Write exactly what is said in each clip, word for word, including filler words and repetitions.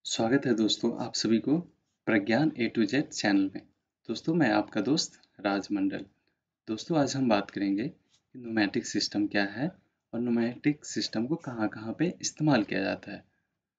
स्वागत है दोस्तों आप सभी को Pragyan A to Z channel में। दोस्तों मैं आपका दोस्त राज मंडल। दोस्तों आज हम बात करेंगे कि न्यूमेटिक सिस्टम क्या है और न्यूमेटिक सिस्टम को कहाँ कहाँ पे इस्तेमाल किया जाता है।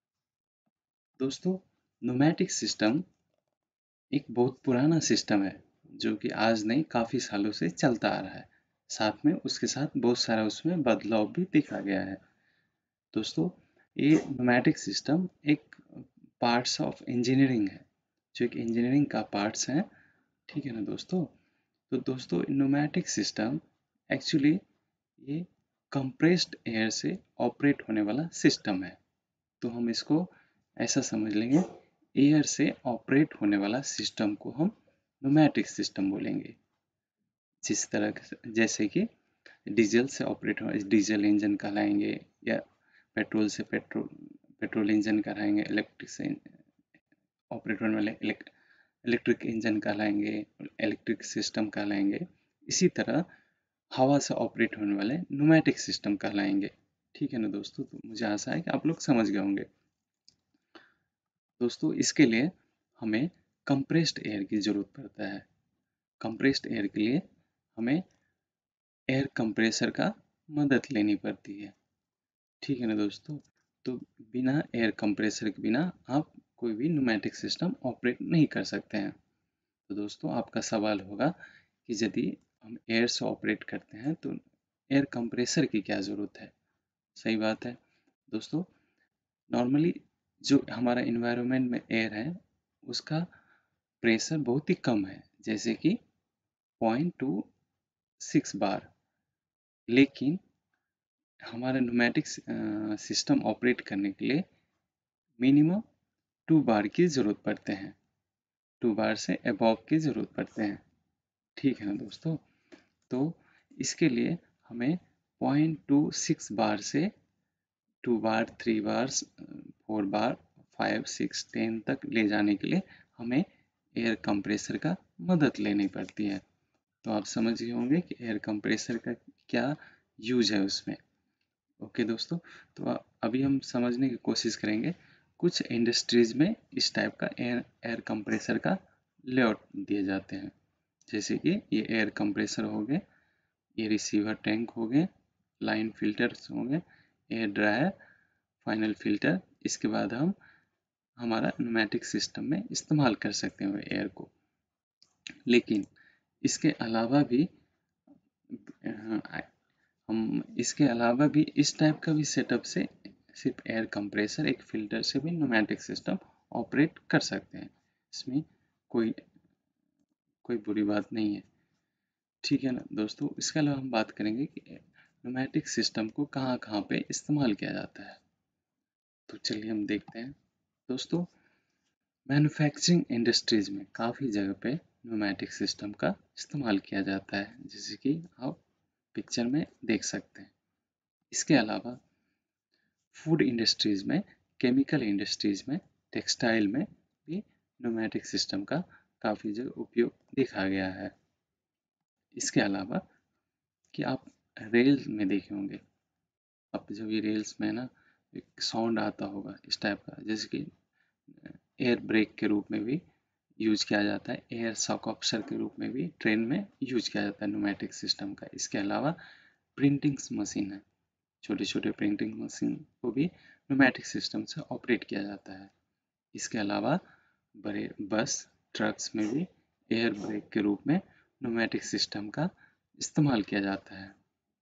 दोस्तों न्यूमेटिक सिस्टम एक बहुत पुराना सिस्टम है जो कि आज नहीं काफ़ी सालों से चलता आ रहा है। साथ में उसके साथ बहुत सारा उसमें बदलाव भी देखा गया है। दोस्तों ये न्यूमेटिक सिस्टम एक पार्ट्स ऑफ इंजीनियरिंग है, जो एक इंजीनियरिंग का पार्ट्स है। ठीक है ना दोस्तों। तो दोस्तों न्यूमेटिक सिस्टम एक्चुअली ये कंप्रेस्ड एयर से ऑपरेट होने वाला सिस्टम है। तो हम इसको ऐसा समझ लेंगे, एयर से ऑपरेट होने वाला सिस्टम को हम न्यूमेटिक सिस्टम बोलेंगे। जिस तरह जैसे कि डीजल से ऑपरेट हो डीजल इंजन कहलाएंगे, या पेट्रोल से पेट्रोल पेट्रोल इंजन कहलाएंगे, इलेक्ट्रिक से ऑपरेट होने वाले इलेक्ट्रिक इंजन कहलाएंगे, इलेक्ट्रिक सिस्टम कहलाएंगे। इसी तरह हवा से ऑपरेट होने वाले न्यूमेटिक सिस्टम कहलाएंगे। ठीक है ना दोस्तों। तो मुझे आशा है कि आप लोग समझ गए होंगे। दोस्तों इसके लिए हमें कंप्रेस्ड एयर की ज़रूरत पड़ता है। कंप्रेस्ड एयर के लिए हमें एयर कंप्रेसर का मदद लेनी पड़ती है। ठीक है ना दोस्तों। तो बिना एयर कंप्रेसर के बिना आप कोई भी न्यूमेटिक सिस्टम ऑपरेट नहीं कर सकते हैं। तो दोस्तों आपका सवाल होगा कि यदि हम एयर से ऑपरेट करते हैं तो एयर कंप्रेसर की क्या ज़रूरत है। सही बात है दोस्तों। नॉर्मली जो हमारा इन्वायरमेंट में एयर है उसका प्रेशर बहुत ही कम है, जैसे कि पॉइंट टू सिक्स बार। लेकिन हमारा न्यूमेटिक सिस्टम ऑपरेट करने के लिए मिनिमम टू बार की ज़रूरत पड़ते हैं, टू बार से अबव की ज़रूरत पड़ते हैं। ठीक है ना दोस्तों। तो इसके लिए हमें पॉइंट टू सिक्स बार से two bar, three bar, four bar, five, six, ten तक ले जाने के लिए हमें एयर कंप्रेसर का मदद लेनी पड़ती है। तो आप समझ गए होंगे कि एयर कंप्रेसर का क्या यूज है उसमें। ओके दोस्तों। तो अभी हम समझने की कोशिश करेंगे कुछ इंडस्ट्रीज में इस टाइप का एयर एयर कंप्रेसर का लेआउट दिए जाते हैं। जैसे कि ये एयर कंप्रेसर हो गए, ये रिसीवर टैंक हो गए, लाइन फिल्टर्स हो गए, एयर ड्रायर, फाइनल फिल्टर। इसके बाद हम हमारा न्यूमेटिक सिस्टम में इस्तेमाल कर सकते हैं एयर को। लेकिन इसके अलावा भी हम इसके अलावा भी इस टाइप का भी सेटअप से सिर्फ एयर कंप्रेसर एक फिल्टर से भी न्यूमेटिक सिस्टम ऑपरेट कर सकते हैं। इसमें कोई कोई बुरी बात नहीं है। ठीक है ना दोस्तों। इसके अलावा हम बात करेंगे कि न्यूमेटिक सिस्टम को कहाँ कहाँ पे इस्तेमाल किया जाता है। तो चलिए हम देखते हैं दोस्तों। मैन्युफैक्चरिंग इंडस्ट्रीज में काफ़ी जगह पे न्यूमेटिक सिस्टम का इस्तेमाल किया जाता है, जैसे कि आप पिक्चर में देख सकते हैं। इसके अलावा फूड इंडस्ट्रीज में, केमिकल इंडस्ट्रीज में, टेक्सटाइल में भी न्यूमेटिक सिस्टम का काफ़ी जगह उपयोग देखा गया है। इसके अलावा कि आप रेल में देखे होंगे, अब जब ये रेल्स में ना एक साउंड आता होगा इस टाइप का, जैसे कि एयर ब्रेक के रूप में भी यूज किया जाता है, एयर शॉक ऑब्जर्वर के रूप में भी ट्रेन में यूज किया जाता है न्यूमेटिक सिस्टम का। इसके अलावा प्रिंटिंग मशीन है, छोटे छोटे प्रिंटिंग मशीन को भी न्यूमेटिक सिस्टम से ऑपरेट किया जाता है। इसके अलावा बड़े बस, ट्रक्स में भी एयर ब्रेक के रूप में न्यूमेटिक सिस्टम का इस्तेमाल किया जाता है।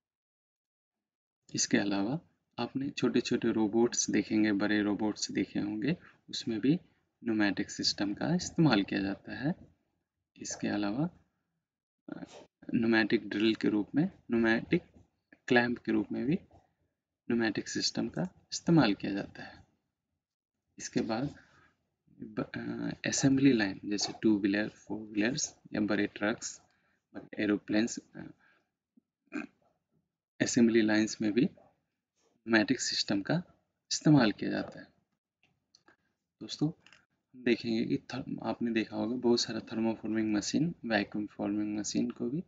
इसके अलावा आपने छोटे छोटे रोबोट्स देखेंगे, बड़े रोबोट्स देखे होंगे, उसमें भी न्यूमेटिक सिस्टम का इस्तेमाल किया जाता है। इसके अलावा न्यूमेटिक ड्रिल के रूप में, न्यूमेटिक क्लैंप के रूप में भी न्यूमेटिक सिस्टम का इस्तेमाल किया जाता है। इसके बाद असेंबली लाइन, जैसे टू व्हीलर, फोर व्हीलर्स या बड़े ट्रक्स, बड़े एरोप्लेन्स, असेंबली लाइंस में भी न्यूमेटिक सिस्टम का इस्तेमाल किया जाता है। दोस्तों देखेंगे कि थर्म आपने देखा होगा बहुत सारा thermoforming machine, vacuum forming machine को भी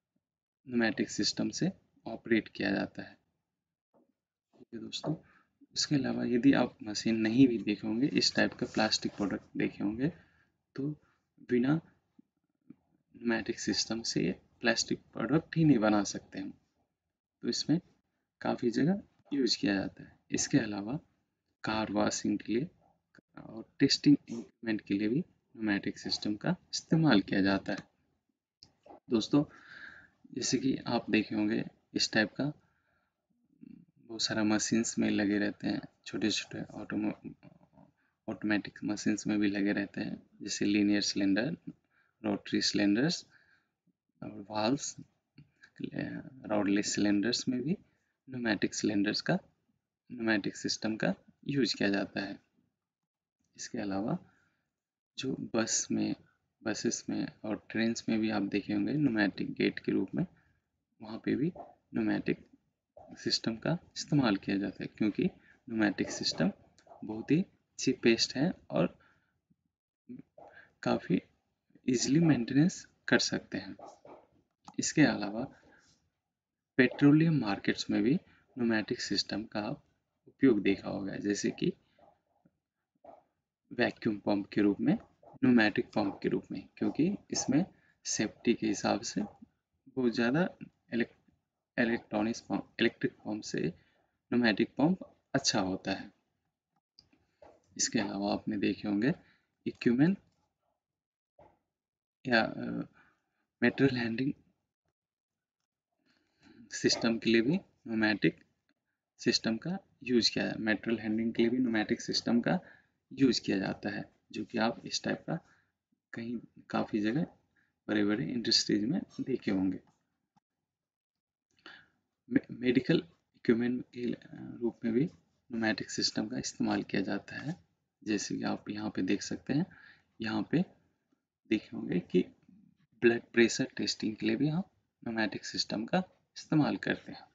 न्यूमेटिक सिस्टम से ऑपरेट किया जाता है। ठीक है दोस्तों। उसके अलावा यदि आप मशीन नहीं भी देखे होंगे, इस टाइप का प्लास्टिक प्रोडक्ट देखे होंगे, तो बिना न्यूमेटिक सिस्टम से प्लास्टिक प्रोडक्ट ही नहीं बना सकते हम। तो इसमें काफ़ी जगह यूज किया जाता है। इसके अलावा कार वॉशिंग के लिए और टेस्टिंग इक्विपमेंट के लिए भी न्यूमेटिक सिस्टम का इस्तेमाल किया जाता है। दोस्तों, जैसे कि आप देखे होंगे, इस टाइप का बहुत सारा मशीन्स में लगे रहते हैं, छोटे छोटे ऑटोमो ऑटोमेटिक मशीन्स में भी लगे रहते हैं, जैसे लीनियर सिलेंडर, रोटरी सिलेंडर्स और वाल्व्स। रॉडलेस सिलेंडर्स में भी न्यूमेटिक सिलेंडर्स का न्यूमेटिक सिस्टम का यूज किया जाता है। इसके अलावा जो बस में बसेस में और ट्रेन्स में भी आप देखे होंगे न्यूमेटिक गेट के रूप में, वहाँ पे भी न्यूमेटिक सिस्टम का इस्तेमाल किया जाता है, क्योंकि न्यूमेटिक सिस्टम बहुत ही चीपेस्ट है और काफ़ी इजीली मेंटेनेंस कर सकते हैं। इसके अलावा पेट्रोलियम मार्केट्स में भी न्यूमेटिक सिस्टम का उपयोग देखा होगा, जैसे कि वैक्यूम पंप के रूप में, न्यूमेटिक पंप के रूप में, क्योंकि इसमें सेफ्टी के हिसाब से बहुत ज़्यादा इलेक्ट्रॉनिक्स पंप इलेक्ट्रिक पंप से न्यूमेटिक पंप अच्छा होता है। इसके अलावा आपने देखे होंगे इक्विपमेंट या मेटेरियल हैंडलिंग सिस्टम के लिए भी न्यूमेटिक सिस्टम का यूज किया है मेटेरियल हैंडलिंग के लिए भी न्यूमेटिक सिस्टम का यूज किया जाता है, जो कि आप इस टाइप का कहीं काफ़ी जगह बड़े बड़े इंडस्ट्रीज में देखे होंगे। मेडिकल इक्विपमेंट के रूप में भी न्यूमेटिक सिस्टम का इस्तेमाल किया जाता है, जैसे कि आप यहाँ पे देख सकते हैं। यहाँ पे देखे होंगे कि ब्लड प्रेशर टेस्टिंग के लिए भी हम न्यूमेटिक सिस्टम का इस्तेमाल करते हैं।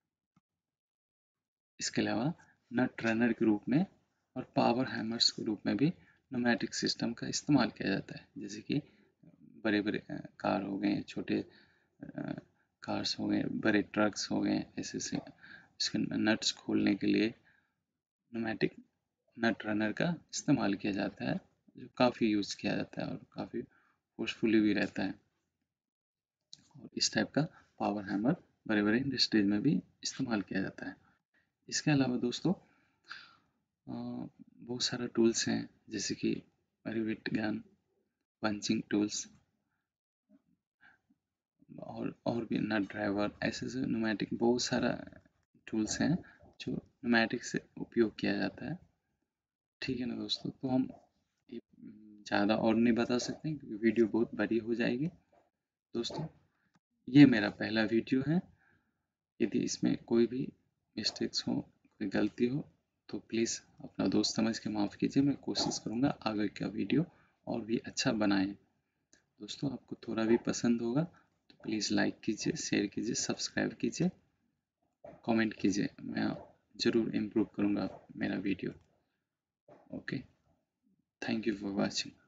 इसके अलावा नट रनर के रूप में और पावर हैमर्स के रूप में भी न्यूमेटिक सिस्टम का इस्तेमाल किया जाता है, जैसे कि बड़े बड़े कार हो गए, छोटे कार्स हो गए, बड़े ट्रक्स हो गए, ऐसे से इसके नट्स खोलने के लिए न्यूमेटिक नट रनर का इस्तेमाल किया जाता है, जो काफ़ी यूज़ किया जाता है और काफ़ी फोर्सफुली भी रहता है। और इस टाइप का पावर हैमर बड़े बड़े इंडस्ट्रीज में भी इस्तेमाल किया जाता है। इसके अलावा दोस्तों बहुत सारा टूल्स हैं, जैसे कि रिवेट गन, पंचिंग टूल्स और और भी नट ड्राइवर, ऐसे ऐसे न्यूमेटिक बहुत सारा टूल्स हैं जो न्यूमेटिक से उपयोग किया जाता है। ठीक है ना दोस्तों, तो हम ज़्यादा और नहीं बता सकते हैं क्योंकि वीडियो बहुत बड़ी हो जाएगी। दोस्तों, ये मेरा पहला वीडियो है। यदि इसमें कोई भी मिस्टेक्स हो, कोई गलती हो, तो प्लीज़ अपना दोस्त समझ के माफ़ कीजिए। मैं कोशिश करूँगा आगे का वीडियो और भी अच्छा बनाएं। दोस्तों, आपको थोड़ा भी पसंद होगा तो प्लीज़ लाइक कीजिए, शेयर कीजिए, सब्सक्राइब कीजिए, कमेंट कीजिए। मैं ज़रूर इम्प्रूव करूँगा मेरा video. Okay, thank you for watching.